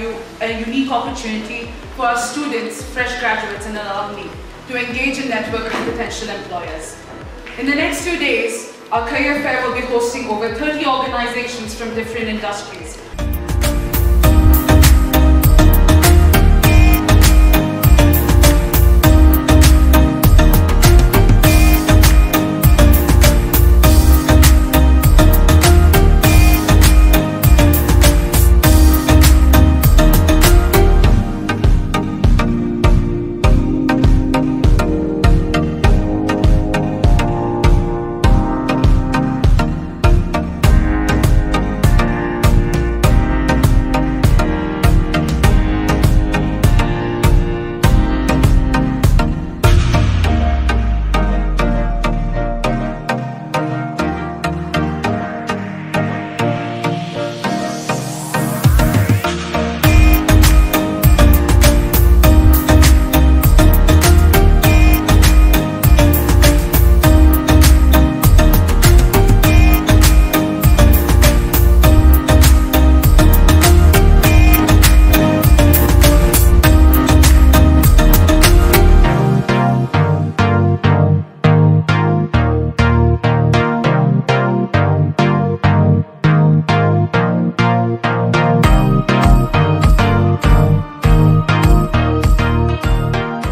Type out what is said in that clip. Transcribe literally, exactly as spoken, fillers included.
W a unique opportunity for our students, fresh graduates and alumni to engage and network with potential employers. In the next two days, our career fair will be hosting over thirty organizations from different industries,